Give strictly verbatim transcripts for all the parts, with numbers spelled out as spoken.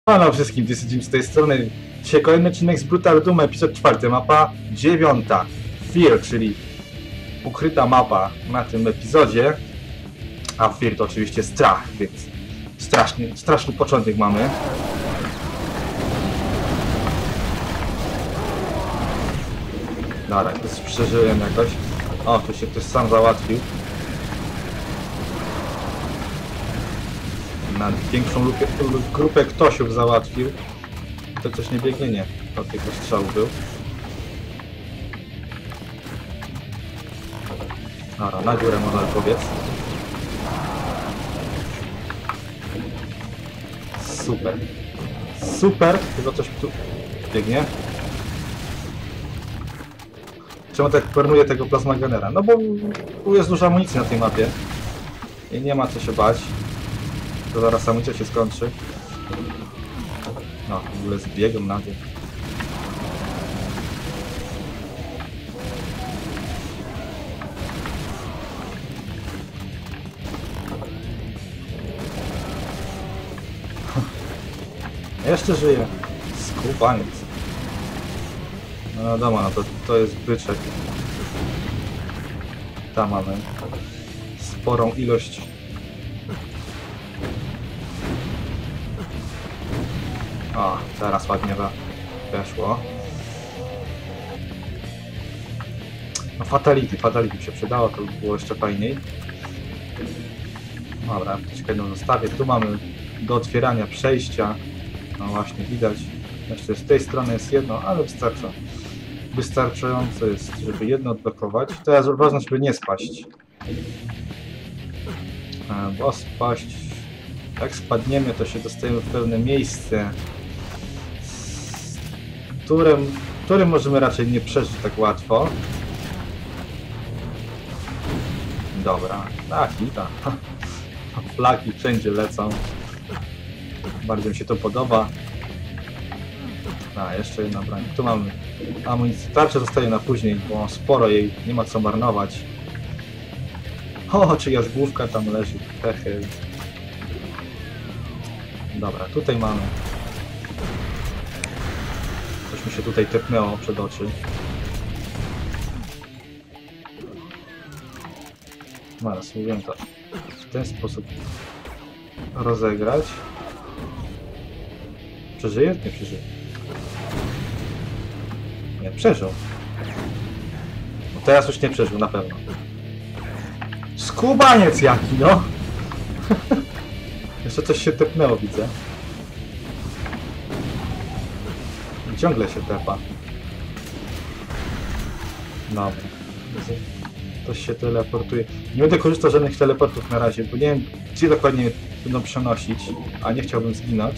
Halo wszystkim, to jest Jim z tej strony. Dzisiaj kolejny odcinek z Brutal Doom, epizod czwarty, mapa dziewiąta. Fear, czyli ukryta mapa na tym epizodzie. A Fear to oczywiście strach, więc straszny, straszny początek mamy. Dobra, to przeżyłem jakoś. O, tu się ktoś sam załatwił. Na większą lupę, grupę ktośów załatwił. To coś nie biegnie? Nie. To tylko strzał był. Dobra, na górę można pobiec. Super. Super! Tylko coś tu biegnie. Czemu tak pornuje tego plazmagenera? No bo tu jest dużo amunicji na tej mapie. I nie ma co się bać. To zaraz amunicja się skończy. No, w ogóle z biegiem na tym. Jeszcze żyje. Skubaniec. No wiadomo, no to, to jest byczek. Tam mamy sporą ilość. O, teraz ładnie weszło. No fatality, fatality mi się przydało, to by było jeszcze fajniej. Dobra, troszkę jedną zostawię. Tu mamy do otwierania przejścia. No właśnie, widać. Jeszcze z tej strony jest jedno, ale wystarcza. Wystarczająco jest, żeby jedno odblokować. Teraz ważne, żeby nie spaść. Bo spaść... Jak spadniemy, to się dostajemy w pewne miejsce, którym, którym możemy raczej nie przeżyć tak łatwo. Dobra, tak, i tak. Flaki wszędzie lecą. Bardzo mi się to podoba. A, jeszcze jedna broń. Tu mamy amunicję. Tarcza zostaje na później, bo mam sporo jej, nie ma co marnować. O, czyjaś główka tam leży. Hehe. Dobra, tutaj mamy. Coś mi się tutaj tepnęło przed oczy. Zaraz, mówiłem to w ten sposób rozegrać. Przeżyje? Nie przeżyje. Nie, przeżył. No teraz już nie przeżył, na pewno. Skubaniec jaki, no! Jeszcze coś się tepnęło, widzę. Ciągle się tepa. Dobra. Ktoś się teleportuje. Nie będę korzystał z żadnych teleportów na razie, bo nie wiem, gdzie dokładnie będą przenosić, a nie chciałbym zginąć.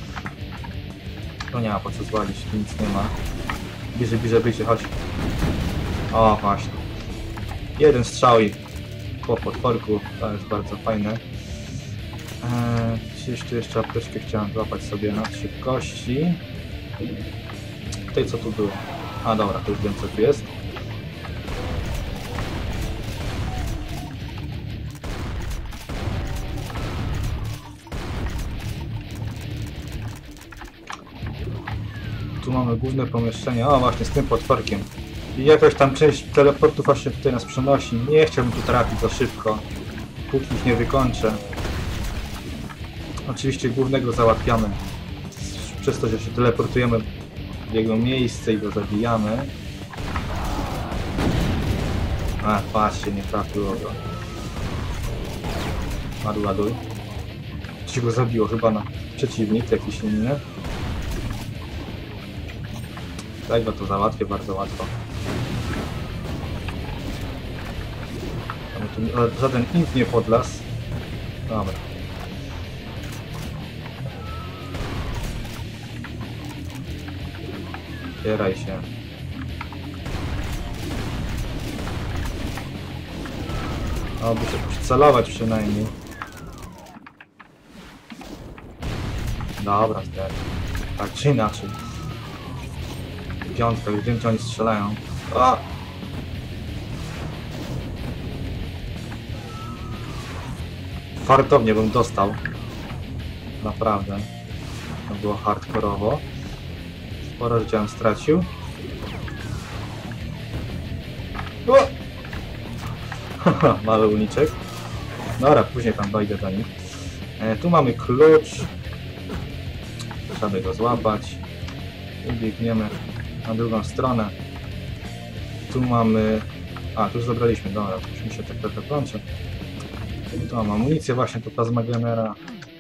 No nie ma po co zwalić, tu nic nie ma. Bliżej, bliżej, bliżej, chodź. O, właśnie. Jeden strzał i po potworku. To jest bardzo fajne. Eee, gdzieś tu jeszcze apteczkę chciałem złapać sobie na szybkości. Tutaj co tu było? A dobra, to już wiem co tu jest. Tu mamy główne pomieszczenie. O właśnie, z tym potworkiem. I jakaś tam część teleportów właśnie tutaj nas przenosi. Nie chciałbym tu trafić za szybko, póki ich nie wykończę. Oczywiście głównego załatwiamy. Przez to, że się teleportujemy w jego miejsce i go zabijamy. A, patrzcie, nie trafiło go. Ładuj, ładuj. Coś go zabiło, chyba na przeciwnik jakiś inny. Tak go to załatwię bardzo łatwo. Tam tu żaden int nie podlas. Dobra. Zbieraj się. O, by się przycelować przynajmniej. Dobra, zbieraj. Tak czy inaczej. Piątka, już wiem, czy oni strzelają. O! Fartownie bym dostał. Naprawdę. To było hardkorowo. Sporo życia bym stracił. O! Mały uniczek. Dobra, później tam dojdę do nich. E, tu mamy klucz. Trzeba by go złapać. I biegniemy na drugą stronę. Tu mamy... A, tu już zabraliśmy, dobra, już mi się tak trochę plącze. Tu mam amunicję właśnie do plazmagenera.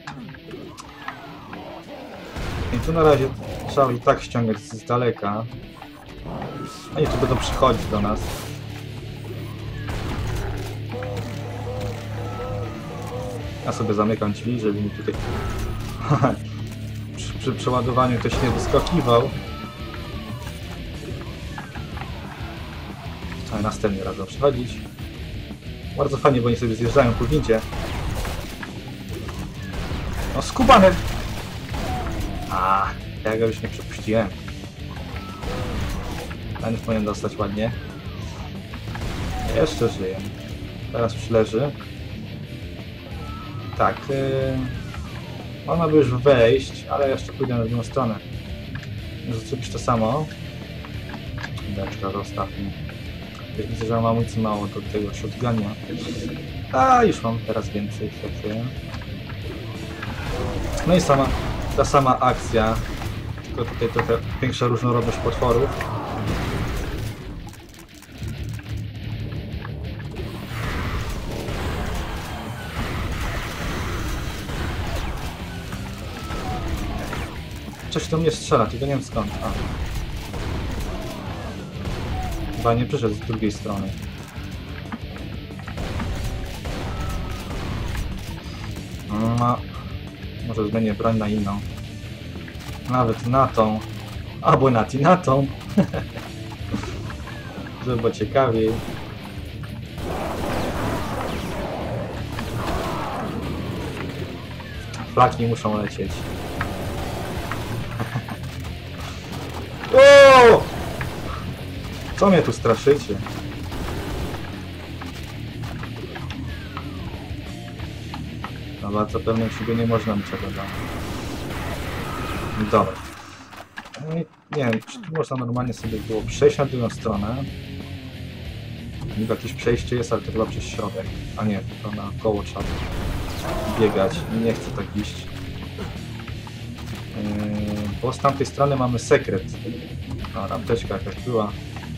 I tu na razie trzeba i tak ściągać z daleka. Oni tu będą przychodzić do nas. Ja sobie zamykam drzwi, żeby mi tutaj przy, przy przeładowaniu ktoś nie wyskakiwał. Trzeba następny raz przechodzić. Bardzo fajnie, bo oni sobie zjeżdżają po windzie. No skubany! A, ja go już nie przepuściłem. Ten powinien dostać ładnie. Jeszcze żyje. Teraz przyleży. Tak. Yy, można by już wejść, ale jeszcze pójdę na drugą stronę. Może zrobić to samo. Deczka zostawmy. Widzę, że mam amunicji mało do tego shotguna. A już mam teraz więcej. Takie. No i sama ta sama akcja. Tylko tutaj trochę większa różnorodność potworów. Coś do mnie strzela, tylko nie wiem skąd. A. Chyba nie przyszedł z drugiej strony. No, może zmienię broń na inną. Nawet na tą. Albo na na tą. Żeby było ciekawiej. Flaki muszą lecieć. O! Co mnie tu straszycie? No bardzo pewnie siebie nie można niczego dać. Dobra. No i nie wiem, czy tu można normalnie sobie było przejść na drugą stronę. Niby jakieś przejście jest, ale to chyba przez środek. A nie, to na koło trzeba biegać. Nie chcę tak iść. Yy, bo z tamtej strony mamy sekret. A, apteczka jakaś była.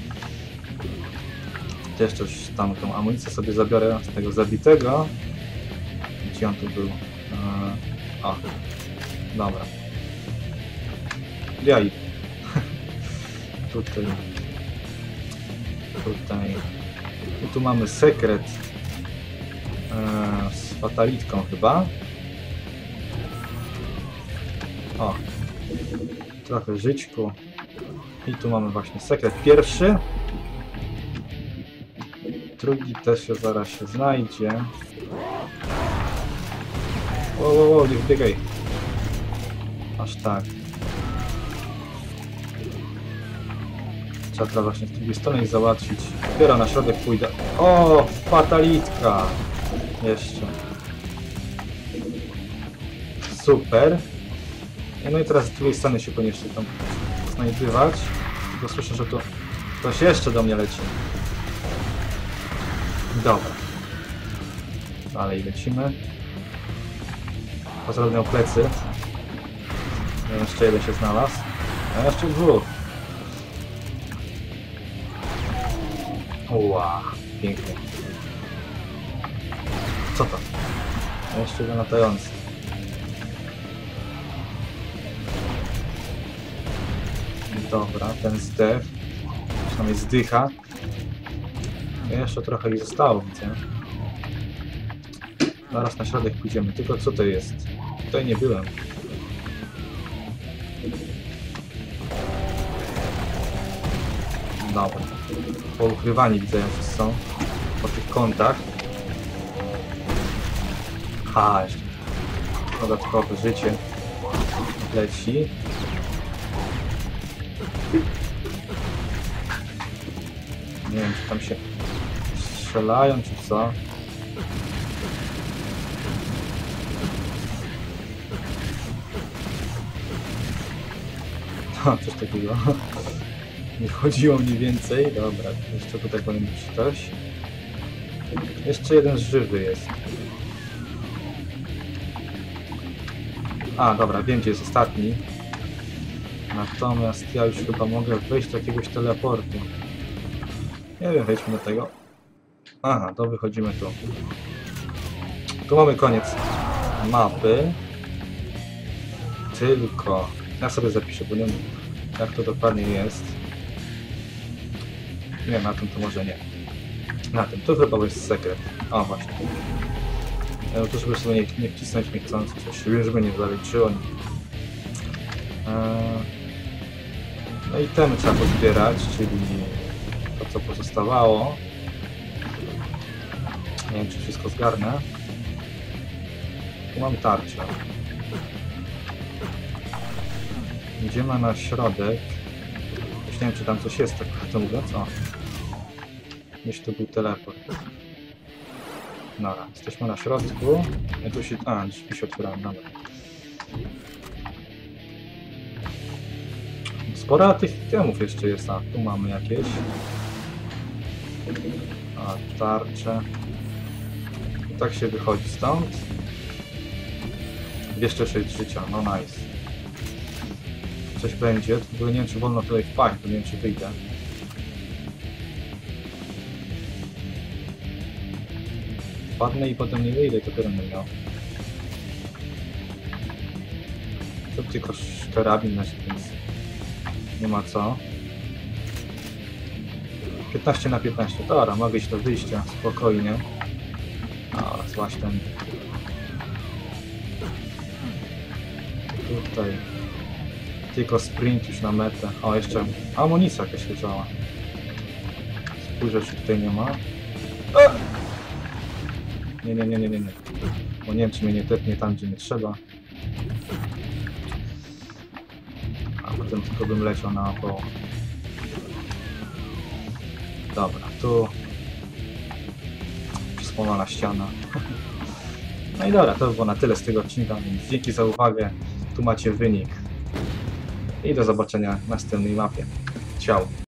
Też coś tam tą amunicję sobie zabiorę z tego zabitego. Gdzie on tu był? Yy, o, dobra. Ja idę. Tutaj. Tutaj. I tu mamy sekret. Yy, z fatalitką chyba. O. Trochę żyćku. I tu mamy właśnie sekret pierwszy. Drugi też się zaraz się znajdzie. Wow, wow, wow, nie wbiegaj. Aż tak. Trzeba teraz właśnie z drugiej strony ich załatwić. Dopiero na środek pójdę. O, fatalitka! Jeszcze. Super. No i teraz z drugiej strony się koniecznie tam znajdywać. Tylko słyszę, że to ktoś jeszcze do mnie leci. Dobra. Dalej lecimy. Pozdrawiam miał plecy. Jeszcze jeden się znalazł. A jeszcze dwóch. Ła, pięknie. Co to? Jeszcze jeden latający. Dobra, ten zdech. Przynajmniej zdycha. Jeszcze trochę ich zostało, widzę. Zaraz na środek pójdziemy. Tylko co to jest? Tutaj nie byłem. Dobra. Poukrywani widzę, jak są. Po tych kątach. Ha, jeszcze. Dodatkowe życie leci. Nie wiem, czy tam się strzelają, czy co. Ha, coś takiego. Nie chodziło mniej więcej. Dobra, jeszcze tutaj powinien być ktoś. Jeszcze jeden żywy jest. A, dobra, wiem gdzie jest ostatni. Natomiast ja już chyba mogę wejść do jakiegoś teleportu. Nie wiem, wejdźmy do tego. Aha, to wychodzimy tu. Tu mamy koniec mapy. Tylko... Ja sobie zapiszę, bo nie wiem jak to dokładnie jest. Nie, na tym to może nie. Na tym, to chyba jest sekret. O, właśnie. No to żeby sobie nie, nie wcisnąć niechcący coś, żeby nie zaliczyło. Eee... No i temy trzeba pozbierać, czyli to co pozostawało. Nie wiem czy wszystko zgarnę. Tu mam tarczę. Idziemy na środek. Już nie wiem czy tam coś jest, tak to mówiąc. O. Gdzieś tu był teleport. Dobra, jesteśmy na środku. Ja tu się... A, drzwi się otwierałem, dobra. Sporo tych temów jeszcze jest, a tu mamy jakieś. A, tarcze. I tak się wychodzi stąd. dwieście sześć życia, no nice. Coś będzie, tylko nie wiem czy wolno tutaj wpaść, bo nie wiem czy wyjdę. Wpadnę i potem nie wyjdę, to będę miał. To tylko karabin na więc nie ma co. piętnaście na piętnaście, dobra, mogę iść do wyjścia, spokojnie. A, złaś ten. Tutaj. Tylko sprint już na metę. O, jeszcze amunicja jakaś leżała. Spójrzę, czy tutaj nie ma. A! Nie, nie, nie, nie, nie, nie. Bo nie wiem, czy mnie nie tepnie tam, gdzie nie trzeba. A potem tylko bym leciał naokoło. Dobra, tu przysłona ściana. No i dobra, to by było na tyle z tego odcinka, więc dzięki za uwagę. Tu macie wynik. I do zobaczenia w następnej mapie. Ciao.